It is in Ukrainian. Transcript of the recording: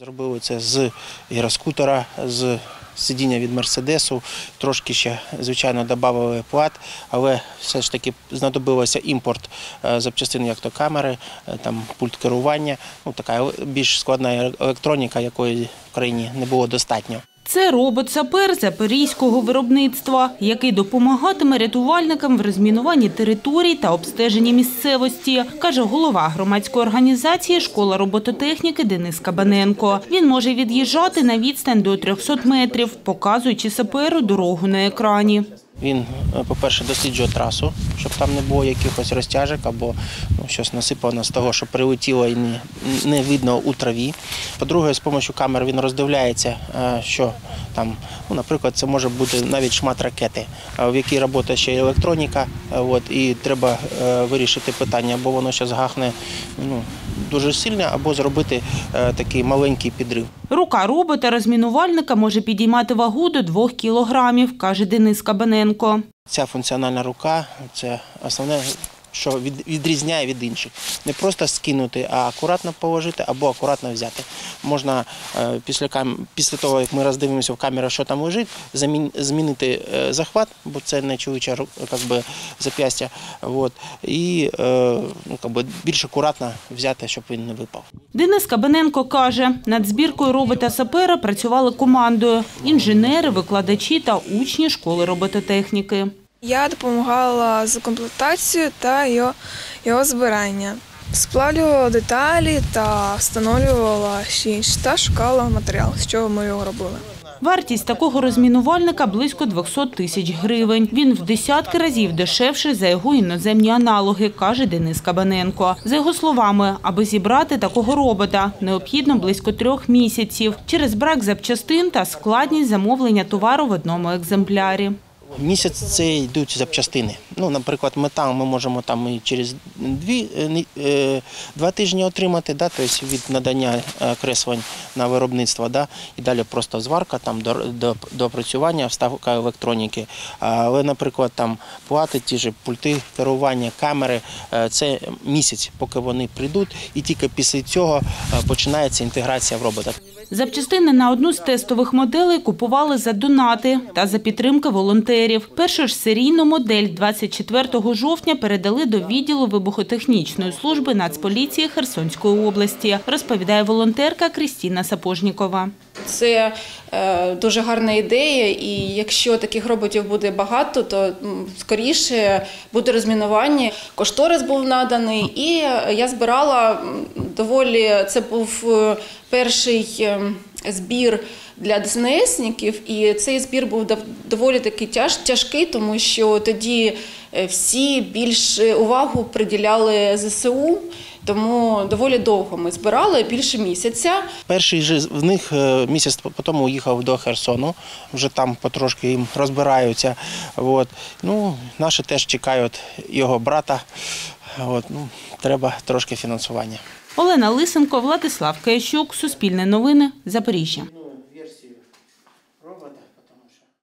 Зробили це з гіроскутера, з сидіння від Мерседесу, трошки ще, звичайно, додали плат, але все ж таки знадобилося імпорт запчастин, як то камери, там пульт керування, така більш складна електроніка, якої в країні не було достатньо. Це робот-сапер запорізького виробництва, який допомагатиме рятувальникам в розмінуванні територій та обстеженні місцевості, каже голова громадської організації «Школа робототехніки» Денис Кабаненко. Він може від'їжджати на відстань до 300 метрів, показуючи саперу дорогу на екрані. Він, по-перше, досліджує трасу, щоб там не було якихось розтяжок або щось насипано з того, що прилетіло і не видно у траві. По-друге, з допомогою камер він роздивляється, що там, наприклад, це може бути навіть шмат ракети, в якій працює ще й електроніка, і треба вирішити питання, або воно зараз гахне дуже сильно, або зробити такий маленький підрив. Рука робота-розмінувальника може підіймати вагу до 2 кілограмів, каже Денис Кабаненко. Ця функціональна рука – це основне, що відрізняє від інших. Не просто скинути, а акуратно положити або акуратно взяти. Можна після того, як ми роздивимося в камеру, що там лежить, змінити захват, бо це не чоловіче зап'ястя, і більш акуратно взяти, щоб він не випав. Денис Кабаненко каже, над збіркою робота-сапера працювали командою – інженери, викладачі та учні школи робототехніки. Я допомагала з комплектацією та його збирання. Сплавлювала деталі та встановлювала ще інші та шукала матеріал, з чого ми його робили. Вартість такого розмінувальника – близько 200 тисяч гривень. Він в десятки разів дешевший за його іноземні аналоги, каже Денис Кабаненко. За його словами, аби зібрати такого робота, необхідно близько 3 місяців через брак запчастин та складність замовлення товару в одному екземплярі. Місяць – це йдуть запчастини. Наприклад, метал ми можемо і через 2 тижні отримати, тобто від надання креслень на виробництво, і далі просто зварка, до опрацювання, вставка електроніки. Але, наприклад, плати, ті ж пульти керування, камери – це місяць, поки вони прийдуть, і тільки після цього починається інтеграція в робота. Запчастини на одну з тестових моделей купували за донати та за підтримки волонтерів. Першу ж серійну модель 24 жовтня передали до відділу вибухотехнічної служби Нацполіції Херсонської області, розповідає волонтерка Крістіна Сапожнікова. Це дуже гарна ідея, і якщо таких роботів буде багато, то скоріше буде розмінування. Кошторис був наданий, і я збирала це був перший збір для ДСНСників, і цей збір був доволі таки тяжкий, тому що тоді всі більш увагу приділяли ЗСУ, тому доволі довго ми збирали, більше місяця. Перший з них місяць потім уїхав до Херсону, вже там потрошки їм розбираються. Наші теж чекають його брата, треба трошки фінансування. Олена Лисенко, Владислав Киящук, Суспільне новини, Запоріжжя.